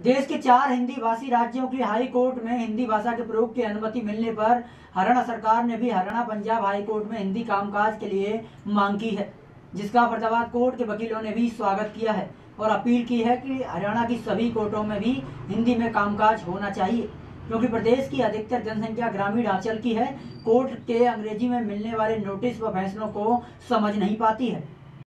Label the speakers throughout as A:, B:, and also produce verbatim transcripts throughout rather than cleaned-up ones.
A: देश के चार हिंदी भाषी राज्यों की हाई कोर्ट में हिंदी भाषा के प्रयोग की अनुमति मिलने पर हरियाणा सरकार ने भी हरियाणा पंजाब हाई कोर्ट में हिंदी कामकाज के लिए मांग की है, जिसका फरीदाबाद कोर्ट के वकीलों ने भी स्वागत किया है और अपील की है कि हरियाणा की सभी कोर्टों में भी हिंदी में कामकाज होना चाहिए, क्योंकि प्रदेश की अधिकतर जनसंख्या ग्रामीण अंचल की है। कोर्ट के अंग्रेजी में मिलने वाले नोटिस व फैसलों को समझ नहीं पाती है।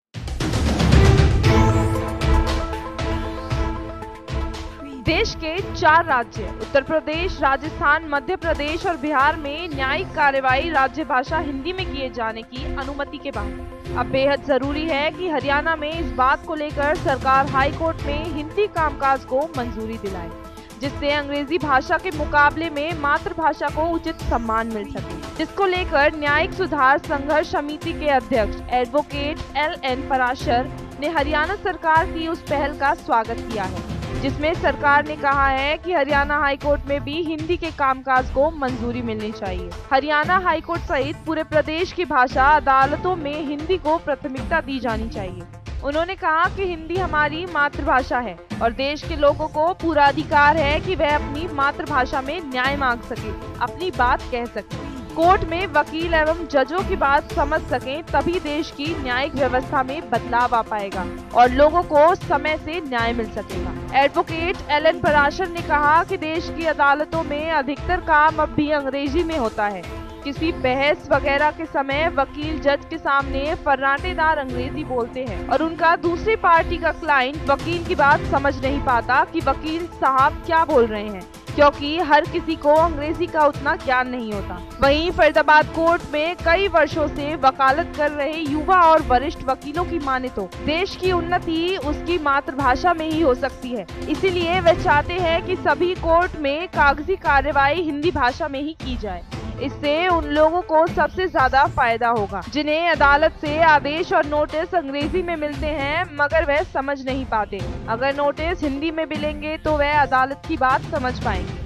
B: देश के चार राज्य उत्तर प्रदेश, राजस्थान, मध्य प्रदेश और बिहार में न्यायिक कार्यवाही राज्य भाषा हिंदी में किए जाने की अनुमति के बाद अब बेहद जरूरी है कि हरियाणा में इस बात को लेकर सरकार हाई कोर्ट में हिंदी कामकाज को मंजूरी दिलाए, जिससे अंग्रेजी भाषा के मुकाबले में मातृभाषा को उचित सम्मान मिल सके। जिसको लेकर न्यायिक सुधार संघर्ष समिति के अध्यक्ष एडवोकेट एल एन पराशर ने हरियाणा सरकार की उस पहल का स्वागत किया है, जिसमें सरकार ने कहा है कि हरियाणा हाईकोर्ट में भी हिंदी के कामकाज को मंजूरी मिलनी चाहिए। हरियाणा हाईकोर्ट सहित पूरे प्रदेश की भाषा अदालतों में हिंदी को प्राथमिकता दी जानी चाहिए। उन्होंने कहा कि हिंदी हमारी मातृभाषा है और देश के लोगों को पूरा अधिकार है कि वह अपनी मातृभाषा में न्याय मांग सके, अपनी बात कह सके, कोर्ट में वकील एवं जजों की बात समझ सकें, तभी देश की न्यायिक व्यवस्था में बदलाव आ पाएगा और लोगों को समय से न्याय मिल सकेगा। एडवोकेट एल एन पराशर ने कहा कि देश की अदालतों में अधिकतर काम अब भी अंग्रेजी में होता है। किसी बहस वगैरह के समय वकील जज के सामने फर्राटेदार अंग्रेजी बोलते हैं और उनका दूसरी पार्टी का क्लाइंट वकील की बात समझ नहीं पाता कि वकील साहब क्या बोल रहे हैं, क्योंकि हर किसी को अंग्रेजी का उतना ज्ञान नहीं होता। वहीं फरीदाबाद कोर्ट में कई वर्षों से वकालत कर रहे युवा और वरिष्ठ वकीलों की माने तो देश की उन्नति उसकी मातृभाषा में ही हो सकती है। इसीलिए वे चाहते हैं कि सभी कोर्ट में कागजी कार्यवाही हिंदी भाषा में ही की जाए। इससे उन लोगों को सबसे ज्यादा फायदा होगा जिन्हें अदालत से आदेश और नोटिस अंग्रेजी में मिलते हैं मगर वह समझ नहीं पाते। अगर नोटिस हिंदी में मिलेंगे तो वह अदालत की बात समझ पाएंगे।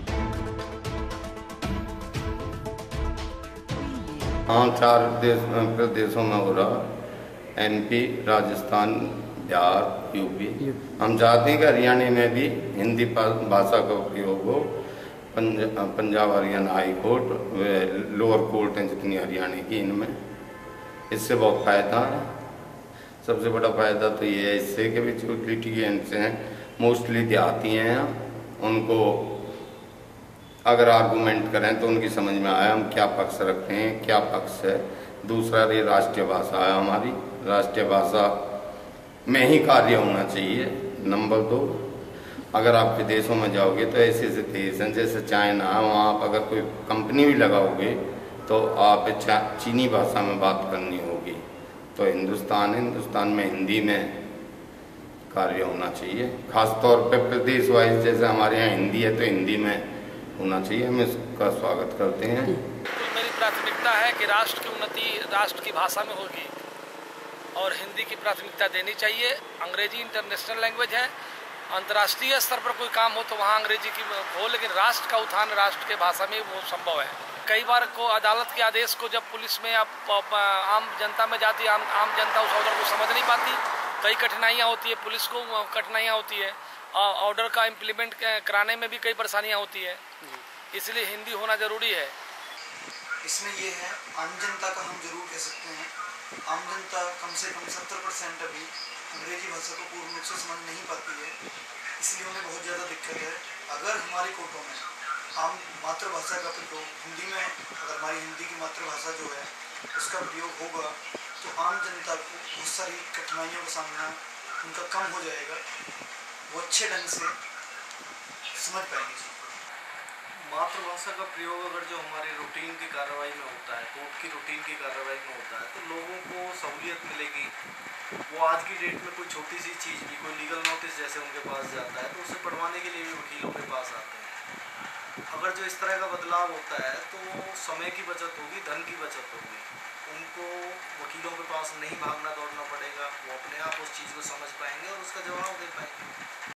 C: हाँ, चार देश प्रदेशों में हो रहा, एमपी, राजस्थान, बिहार, यूपी। हम चाहते हैं कि हरियाणा में भी हिंदी भाषा का उपयोग हो। पंजाब हरियाणा हाई कोर्ट व लोअर कोर्ट हैं जितनी हरियाणा की, इनमें इससे बहुत फ़ायदा है। सबसे बड़ा फ़ायदा तो ये है इससे कि भी जो लिटिगेंट्स हैं मोस्टली देहाती हैं, उनको अगर आर्गूमेंट करें तो उनकी समझ में आया हम क्या पक्ष रखते हैं, क्या पक्ष है। दूसरा, ये राष्ट्रीय भाषा है हमारी, राष्ट्रीय भाषा में ही कार्य होना चाहिए। नंबर दो, अगर आप विदेशों में जाओगे तो ऐसे ऐसे देश हैं जैसे चाइना, वहाँ आप अगर कोई कंपनी भी लगाओगे तो आप चीनी भाषा में बात करनी होगी। तो हिंदुस्तान हिंदुस्तान में हिंदी में कार्य होना चाहिए। खासतौर पे प्रदेश वाइज जैसे हमारे यहाँ हिंदी है तो हिंदी में होना चाहिए। हम इसका स्वागत करते हैं।
D: तो मेरी प्राथमिकता है कि राष्ट्र की उन्नति राष्ट्र की भाषा में होगी और हिंदी की प्राथमिकता देनी चाहिए। अंग्रेजी इंटरनेशनल लैंग्वेज है, अंतर्राष्ट्रीय स्तर पर कोई काम हो तो वहाँ अंग्रेजी की हो, लेकिन राष्ट्र का उत्थान राष्ट्र के भाषा में वो संभव है। कई बार को अदालत के आदेश को जब पुलिस में आप आम जनता में जाती है, आम, आम जनता उस ऑर्डर को समझ नहीं पाती, कई कठिनाइयाँ होती है, पुलिस को कठिनाइयाँ होती है, ऑर्डर का इम्प्लीमेंट कराने में भी कई परेशानियाँ होती है। इसलिए हिंदी होना जरूरी है।
E: इसमें ये है, आम जनता का हम जरूर कह सकते हैं। आम जनता कम से कम सत्तर परसेंट अभी अंग्रेजी भाषा को पूर्ण रूप से समझ नहीं पाती है, इसलिए उन्हें बहुत ज़्यादा दिक्कत है। अगर हमारी कोर्टों में हम मातृभाषा का प्रयोग हिंदी में, अगर हमारी हिंदी की मातृभाषा जो है उसका प्रयोग होगा तो आम जनता को बहुत सारी कठिनाइयों का सामना उनका कम हो जाएगा, वो अच्छे ढंग से समझ पाएंगे।
F: मातृभाषा का प्रयोग अगर जो हमारी रूटीन की कार्रवाई में होता है, कोर्ट की रूटीन की कार्रवाई में होता है, तो लोगों को सहूलियत मिलेगी। वो आज की डेट में कोई छोटी सी चीज़ भी, कोई लीगल नोटिस जैसे उनके पास जाता है तो उसे पढ़वाने के लिए भी वकीलों के पास आते हैं। अगर जो इस तरह का बदलाव होता है तो समय की बचत होगी, धन की बचत होगी। उनको वकीलों के पास नहीं भागना दौड़ना पड़ेगा, वो अपने आप उस चीज़ को समझ पाएंगे और उसका जवाब दे पाएंगे।